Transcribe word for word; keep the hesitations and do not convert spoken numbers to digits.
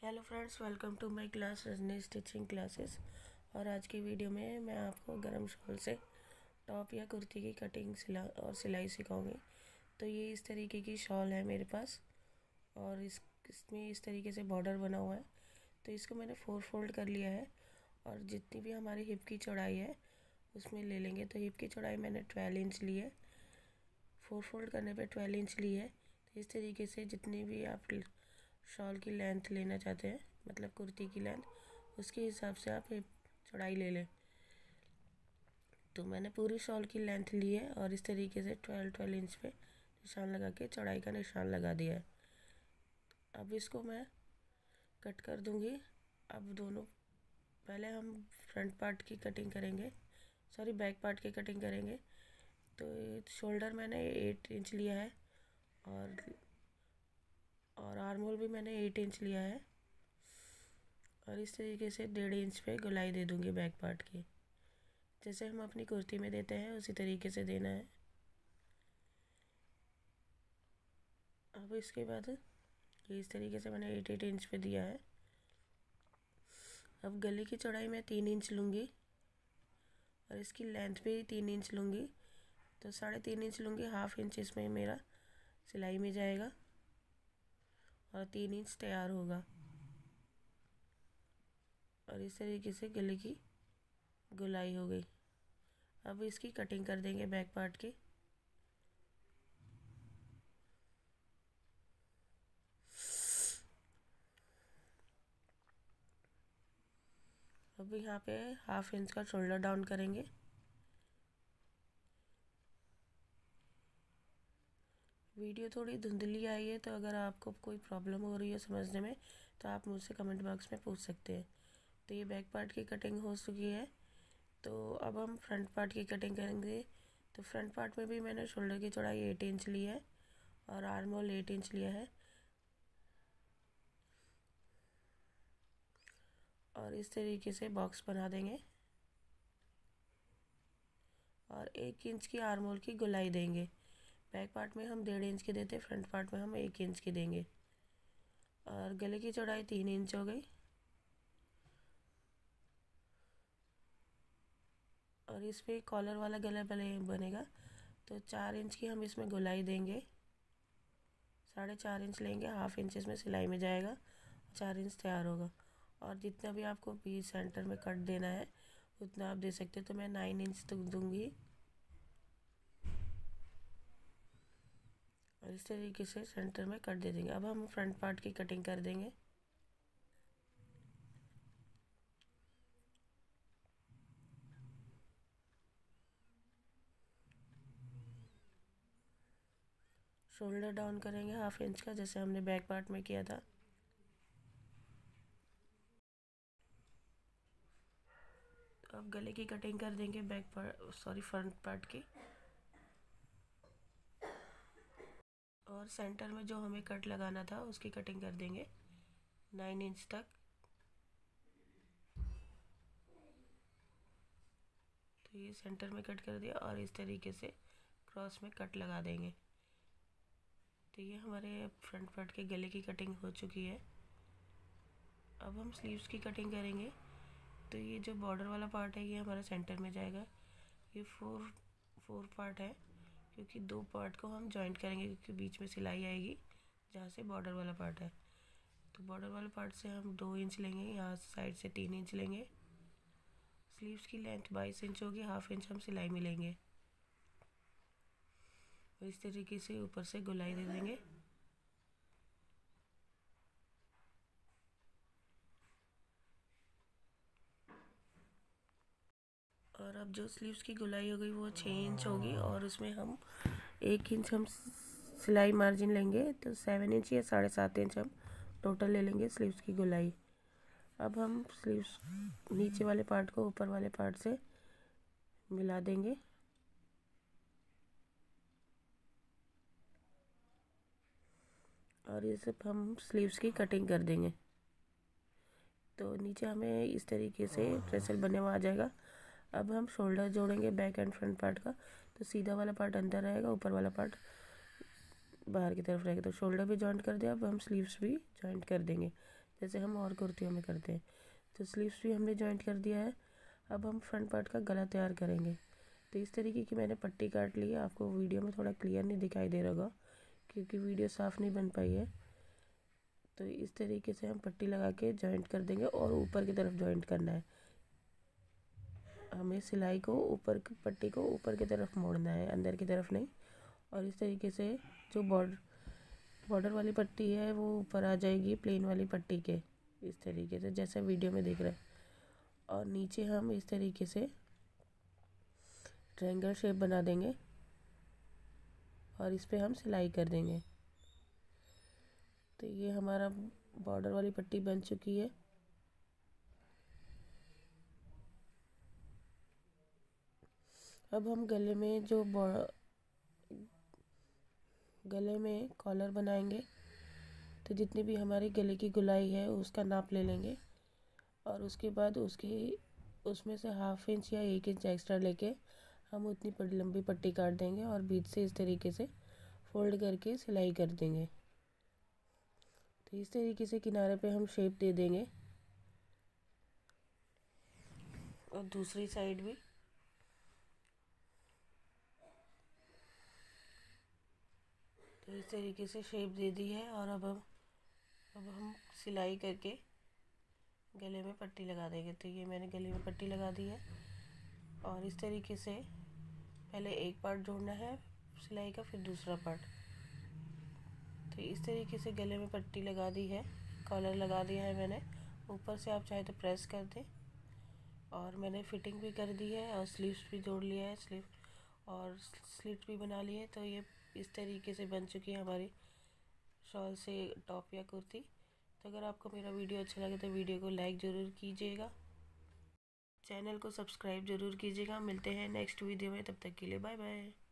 Hello friends, welcome to my class Rajni stitching classes. और आज की वीडियो में मैं आपको गरम शॉल से टॉप या कुर्ती की कटिंग सिला और सिलाई सिखाऊंगी। तो ये इस तरीके की शॉल है मेरे पास और इस इसमें इस तरीके से बॉर्डर बना हुआ है। तो इसको मैंने फोर फोल्ड कर लिया है और जितनी भी हमारी हिप की चौड़ाई है उसमें ले लेंगे। तो हिप की चौड़ाई मैंने ट्वेल्व इंच ली है, फोर फोल्ड करने पे ट्वेल्व इंच ली है। तो इस तरीके से जितनी भी आप शॉल की लेंथ लेना चाहते हैं, मतलब कुर्ती की लेंथ, उसके हिसाब से आप हिप चौड़ाई ले लें। तो मैंने पूरी शॉल की लेंथ ली है और इस तरीके से ट्वेल्व ट्वेल्व इंच पे निशान लगा के चौड़ाई का निशान लगा दिया है। अब इसको मैं कट कर दूंगी। अब दोनों पहले हम फ्रंट पार्ट की कटिंग करेंगे, सॉरी बैक पार्ट की कटिंग करेंगे। तो शोल्डर मैंने एट इंच लिया है और और आर्म होल भी मैंने एट इंच लिया है और इस तरीके से डेढ़ इंच पे गोलाई दे दूंगी बैक पार्ट की। जैसे हम अपनी कुर्ती में देते हैं उसी तरीके से देना है। अब इसके बाद ये इस तरीके से मैंने एट एट इंच पे दिया है। अब गले की चौड़ाई मैं तीन इंच लूँगी और इसकी लेंथ भी तीन इंच लूँगी। तो साढ़े तीन इंच लूँगी, हाफ इंच इसमें मेरा सिलाई में जाएगा और तीन इंच तैयार होगा। और इस तरीके से गले की गोलाई हो गई। अब इसकी कटिंग कर देंगे बैक पार्ट की। अब यहाँ पे हाफ इंच का शोल्डर डाउन करेंगे। वीडियो थोड़ी धुंधली आई है, तो अगर आपको कोई प्रॉब्लम हो रही है समझने में तो आप मुझसे कमेंट बॉक्स में पूछ सकते हैं। तो ये बैक पार्ट की कटिंग हो चुकी है। तो अब हम फ्रंट पार्ट की कटिंग करेंगे। तो फ्रंट पार्ट में भी मैंने शोल्डर की चौड़ाई एट इंच ली है और आर्म होल एट इंच लिया है। और इस तरीके से बॉक्स बना देंगे और एक इंच की आर्म होल की गोलाई देंगे। बैक पार्ट में हम डेढ़ इंच की देते, फ्रंट पार्ट में हम एक इंच की देंगे। और गले की चौड़ाई तीन इंच हो गई और इस पर कॉलर वाला गला बने बनेगा। तो चार इंच की हम इसमें गोलाई देंगे, साढ़े चार इंच लेंगे, हाफ इंच इसमें सिलाई में जाएगा, चार इंच तैयार होगा। और जितना भी आपको बीच सेंटर में कट देना है उतना आप दे सकते हो। तो मैं नाइन इंच तक दूंगी और इस तरीके से सेंटर में कट दे देंगे। अब हम फ्रंट पार्ट की कटिंग कर देंगे। शोल्डर डाउन करेंगे हाफ इंच का, जैसे हमने बैक पार्ट में किया था। तो अब गले की कटिंग कर देंगे back part sorry front part की। और सेंटर में जो हमें कट लगाना था उसकी कटिंग कर देंगे नाइन इंच तक। तो ये सेंटर में कट कर दिया और इस तरीके से क्रॉस में कट लगा देंगे। तो ये हमारे फ्रंट पार्ट के गले की कटिंग हो चुकी है। अब हम स्लीव्स की कटिंग करेंगे। तो ये जो बॉर्डर वाला पार्ट है ये हमारा सेंटर में जाएगा। ये फोर फोर पार्ट है क्योंकि दो पार्ट को हम जॉइंट करेंगे, क्योंकि बीच में सिलाई आएगी जहाँ से बॉर्डर वाला पार्ट है। तो बॉर्डर वाले पार्ट से हम दो इंच लेंगे, यहाँ साइड से तीन इंच लेंगे। स्लीव्स की लेंथ बाईस इंच होगी, हाफ इंच हम सिलाई में लेंगे और इस तरीके से ऊपर से गोलाई दे देंगे। और अब जो स्लीव्स की गोलाई हो गई वो छः इंच होगी और उसमें हम एक इंच हम सिलाई मार्जिन लेंगे। तो सेवन इंच या साढ़े सात इंच हम टोटल ले लेंगे स्लीव्स की गोलाई। अब हम स्लीव्स नीचे वाले पार्ट को ऊपर वाले पार्ट से मिला देंगे और ये सब हम स्लीव्स की कटिंग कर देंगे। तो नीचे हमें इस तरीके से ट्रेसल बने हुआ आ जाएगा। अब हम शोल्डर जोड़ेंगे बैक एंड फ्रंट पार्ट का। तो सीधा वाला पार्ट अंदर रहेगा, ऊपर वाला पार्ट बाहर की तरफ रहेगा। तो शोल्डर भी जॉइंट कर दिया। अब हम स्लीव्स भी जॉइंट कर देंगे। जैसे हम और कुर्तियों में करते हैं। तो स्लीव्स भी हमने जॉइंट कर दिया है। अब हम फ्रंट पार्ट का गला तैयार करेंगे। तो इस तरीके की मैंने पट्टी काट ली है। आपको वीडियो में थोड़ा क्लियर नहीं दिखाई दे रहा होगा क्योंकि वीडियो साफ़ नहीं बन पाई है। तो इस तरीके से हम पट्टी लगा के जॉइंट कर देंगे और ऊपर की तरफ जॉइंट करना है। हमें सिलाई को ऊपर की पट्टी को ऊपर की तरफ मोड़ना है, अंदर की तरफ नहीं। और इस तरीके से जो बॉर्डर बॉर्डर वाली पट्टी है वो ऊपर आ जाएगी प्लेन वाली पट्टी के, इस तरीके से जैसा वीडियो में दिख रहा है। और नीचे हम इस तरीके से ट्रायंगल शेप बना देंगे और इस पे हम सिलाई कर देंगे। तो ये हमारा बॉर्डर वाली पट्टी बन चुकी है। अब हम गले में जो गले में कॉलर बनाएंगे, तो जितनी भी हमारी गले की गुलाई है उसका नाप ले लेंगे और उसके बाद उसकी उसमें से हाफ इंच या एक इंच एक्स्ट्रा लेके हम उतनी बड़ी लंबी पट्टी काट देंगे और बीच से इस तरीके से फोल्ड करके सिलाई कर देंगे। तो इस तरीके से किनारे पे हम शेप दे देंगे और दूसरी साइड भी तो इस तरीके से शेप दे दी है। और अब हम अब हम सिलाई करके गले में पट्टी लगा देंगे। तो ये मैंने गले में पट्टी लगा दी है और इस तरीके से पहले एक पार्ट जोड़ना है सिलाई का, फिर दूसरा पार्ट। तो इस तरीके से गले में पट्टी लगा दी है, कॉलर लगा दिया है मैंने। ऊपर से आप चाहे तो प्रेस कर दें। और मैंने फिटिंग भी कर दी है और स्लीव्स भी जोड़ लिया है, स्लीव और स्लिट भी बना ली है। तो ये इस तरीके से बन चुकी है हमारी शॉल से टॉप या कुर्ती। तो अगर आपको मेरा वीडियो अच्छा लगे तो वीडियो को लाइक ज़रूर कीजिएगा, चैनल को सब्सक्राइब ज़रूर कीजिएगा। मिलते हैं नेक्स्ट वीडियो में, तब तक के लिए बाय बाय।